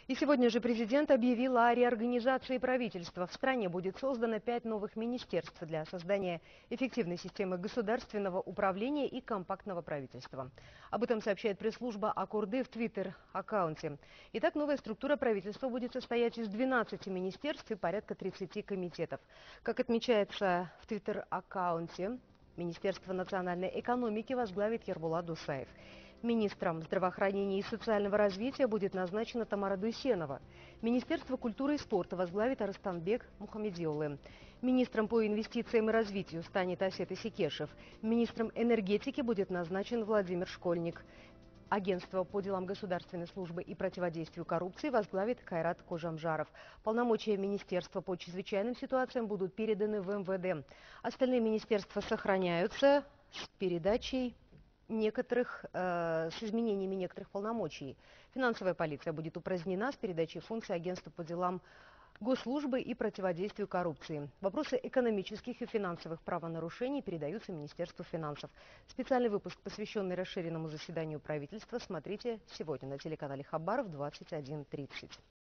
И сегодня же президент объявил о реорганизации правительства. В стране будет создано 5 новых министерств для создания эффективной системы государственного управления и компактного правительства. Об этом сообщает пресс-служба Акурды в Твиттер-аккаунте. Итак, новая структура правительства будет состоять из 12 министерств и порядка 30 комитетов. Как отмечается в Твиттер-аккаунте, Министерство национальной экономики возглавит Ербулат Дусаев. Министром здравоохранения и социального развития будет назначена Тамара Дусенова. Министерство культуры и спорта возглавит Арыстанбек Мухамедиолы. Министром по инвестициям и развитию станет Асет Исекешев. Министром энергетики будет назначен Владимир Школьник. Агентство по делам государственной службы и противодействию коррупции возглавит Кайрат Кожамжаров. Полномочия Министерства по чрезвычайным ситуациям будут переданы в МВД. Остальные министерства сохраняются с передачей с изменениями некоторых полномочий. Финансовая полиция будет упразднена с передачей функций агентства по делам госслужбы и противодействию коррупции. Вопросы экономических и финансовых правонарушений передаются Министерству финансов. Специальный выпуск, посвященный расширенному заседанию правительства, смотрите сегодня на телеканале Хабар в 21:30.